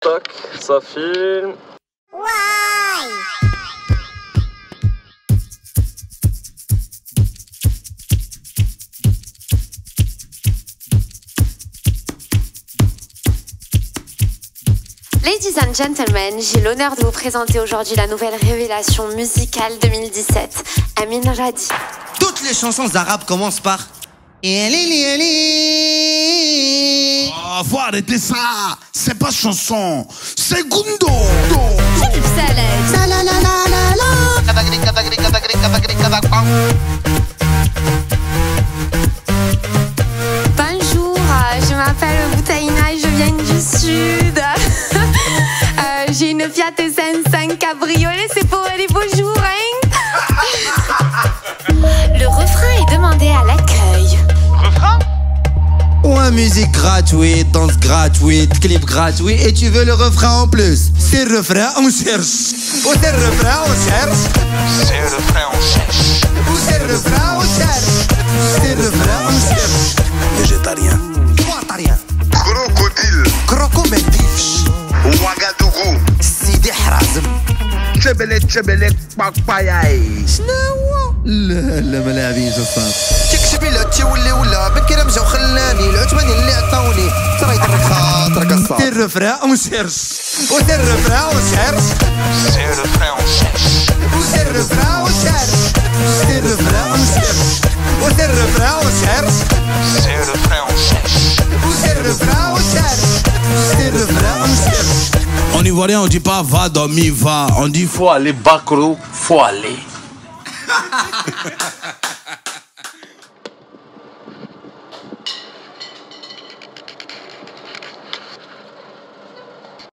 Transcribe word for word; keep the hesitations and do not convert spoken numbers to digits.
tac, ça filme. Ouais. Ladies and gentlemen, j'ai l'honneur de vous présenter aujourd'hui la nouvelle révélation musicale deux mille dix-sept, Amin Radi. Toutes les chansons arabes commencent par Oh, faut arrêter ça. C'est pas chanson, c'est Gundo. Bonjour, je m'appelle Boutaïna et je viens du sud. euh, J'ai une Fiat cinq cinq cabriolet, c'est pour les beaux jours, hein. Le refrain est demandé à l'accueil. Refrain? Ouais, musique gratuite, danse gratuite, clip gratuit et tu veux le refrain en plus. C'est le refrain, on cherche. Oh, c'est le refrain, on cherche. C'est le refrain, on cherche. Oh, c'est le refrain, on cherche. C'est le refrain, on cherche. Végétarien. Poitarien. Crocodile. Crocomendif. Ouagadougou. Sidi Harazm. Tchebele tchebele kpakpayaï. لا لا ما لاعبين صفاف. تكشبي لا تولي ولا بكره مجا وخلاني العتباني اللي عطاوني ترى يضرك خاطرك الصاف. C'est le refrain, on cherche. Oh, c'est le refrain, on cherche. C'est le refrain, on cherche. Oh, c'est le refrain, on cherche. C'est le refrain, on cherche. Oh, c'est le refrain, on cherche. C'est le refrain, on cherche. Oh, c'est le refrain, on cherche. C'est le refrain, on cherche. En ivoirien, on dit pas va dormir, va. On dit faut aller bacro, faut aller.